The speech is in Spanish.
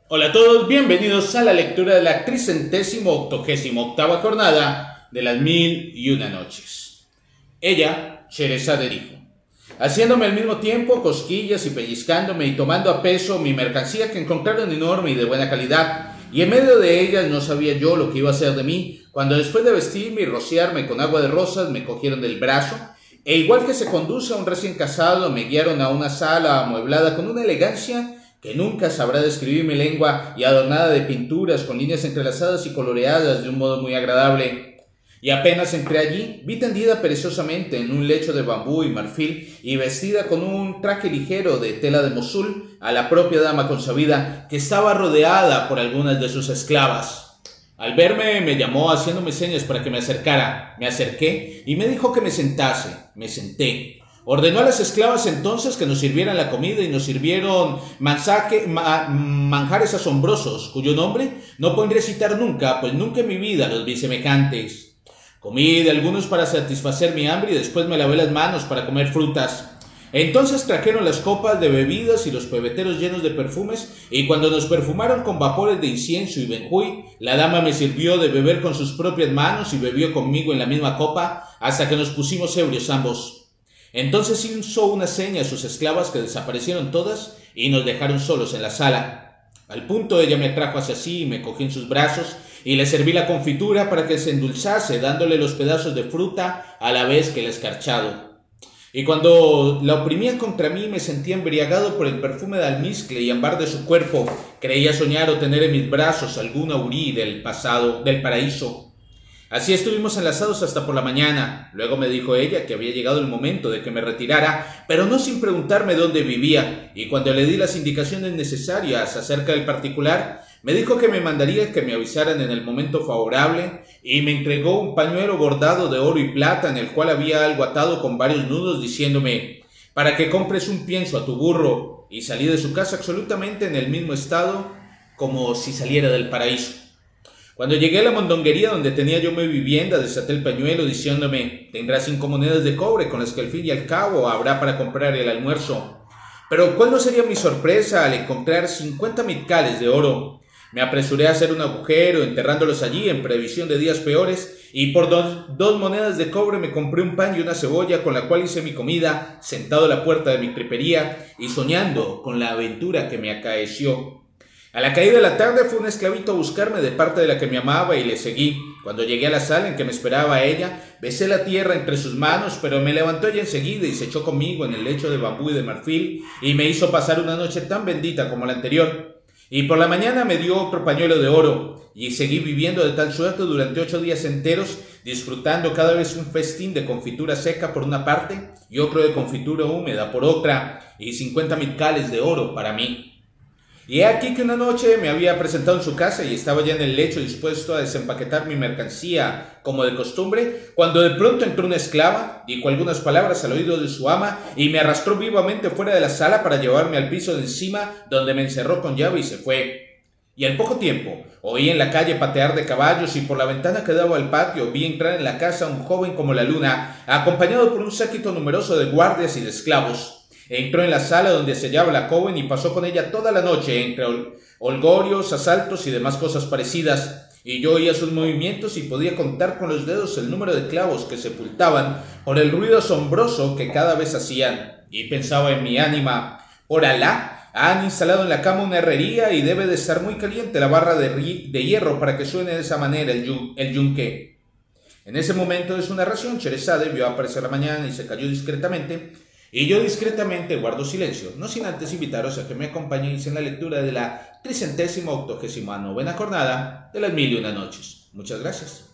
Hola a todos, bienvenidos a la lectura de la 388ª jornada de las 1001 noches. Ella, Sherezade, dijo, haciéndome al mismo tiempo cosquillas y pellizcándome y tomando a peso mi mercancía que encontraron enorme y de buena calidad, y en medio de ellas no sabía yo lo que iba a hacer de mí, cuando después de vestirme y rociarme con agua de rosas me cogieron del brazo, e igual que se conduce a un recién casado, me guiaron a una sala amueblada con una elegancia que nunca sabrá describir mi lengua y adornada de pinturas con líneas entrelazadas y coloreadas de un modo muy agradable. Y apenas entré allí, vi tendida perezosamente en un lecho de bambú y marfil y vestida con un traje ligero de tela de Mosul a la propia dama consabida que estaba rodeada por algunas de sus esclavas. Al verme me llamó haciéndome señas para que me acercara. Me acerqué y me dijo que me sentase. Me senté. Ordenó a las esclavas entonces que nos sirvieran la comida y nos sirvieron manjares asombrosos, cuyo nombre no podré citar nunca, pues nunca en mi vida los vi semejantes. Comí de algunos para satisfacer mi hambre y después me lavé las manos para comer frutas. Entonces trajeron las copas de bebidas y los pebeteros llenos de perfumes, y cuando nos perfumaron con vapores de incienso y benjuí, la dama me sirvió de beber con sus propias manos y bebió conmigo en la misma copa hasta que nos pusimos ebrios ambos. Entonces hizo una seña a sus esclavas que desaparecieron todas y nos dejaron solos en la sala. Al punto ella me trajo hacia sí y me cogió en sus brazos y le serví la confitura para que se endulzase, dándole los pedazos de fruta a la vez que el escarchado. Y cuando la oprimía contra mí me sentía embriagado por el perfume de almizcle y ámbar de su cuerpo. Creía soñar o tener en mis brazos algún aurí del paraíso. Así estuvimos enlazados hasta por la mañana. Luego me dijo ella que había llegado el momento de que me retirara, pero no sin preguntarme dónde vivía, y cuando le di las indicaciones necesarias acerca del particular, me dijo que me mandaría que me avisaran en el momento favorable, y me entregó un pañuelo bordado de oro y plata en el cual había algo atado con varios nudos, diciéndome, para que compres un pienso a tu burro, y salí de su casa absolutamente en el mismo estado como si saliera del paraíso. Cuando llegué a la mondonguería donde tenía yo mi vivienda, desaté el pañuelo diciéndome, tendrás 5 monedas de cobre con las que al fin y al cabo habrá para comprar el almuerzo. Pero ¿cuál no sería mi sorpresa al encontrar 50 micales de oro? Me apresuré a hacer un agujero enterrándolos allí en previsión de días peores y por dos monedas de cobre me compré un pan y una cebolla con la cual hice mi comida sentado a la puerta de mi crepería y soñando con la aventura que me acaeció. A la caída de la tarde fue un esclavito a buscarme de parte de la que me amaba y le seguí. Cuando llegué a la sala en que me esperaba ella, besé la tierra entre sus manos, pero me levantó ella enseguida y se echó conmigo en el lecho de bambú y de marfil y me hizo pasar una noche tan bendita como la anterior. Y por la mañana me dio otro pañuelo de oro y seguí viviendo de tal suerte durante 8 días enteros, disfrutando cada vez un festín de confitura seca por una parte y otro de confitura húmeda por otra y 50 micales de oro para mí. Y he aquí que una noche me había presentado en su casa y estaba ya en el lecho dispuesto a desempaquetar mi mercancía como de costumbre, cuando de pronto entró una esclava, dijo algunas palabras al oído de su ama y me arrastró vivamente fuera de la sala para llevarme al piso de encima, donde me encerró con llave y se fue. Y al poco tiempo oí en la calle patear de caballos y por la ventana que daba al patio vi entrar en la casa un joven como la luna, acompañado por un séquito numeroso de guardias y de esclavos. Entró en la sala donde se hallaba la joven y pasó con ella toda la noche entre holgorios, asaltos y demás cosas parecidas, y yo oía sus movimientos y podía contar con los dedos el número de clavos que sepultaban por el ruido asombroso que cada vez hacían, y pensaba en mi ánima, por Alá, han instalado en la cama una herrería y debe de estar muy caliente la barra de hierro para que suene de esa manera el yunque. En ese momento de su narración, Sherezade vio aparecer la mañana y se calló discretamente, y yo discretamente guardo silencio, no sin antes invitaros a que me acompañéis en la lectura de la 389ª jornada de las 1001 noches. Muchas gracias.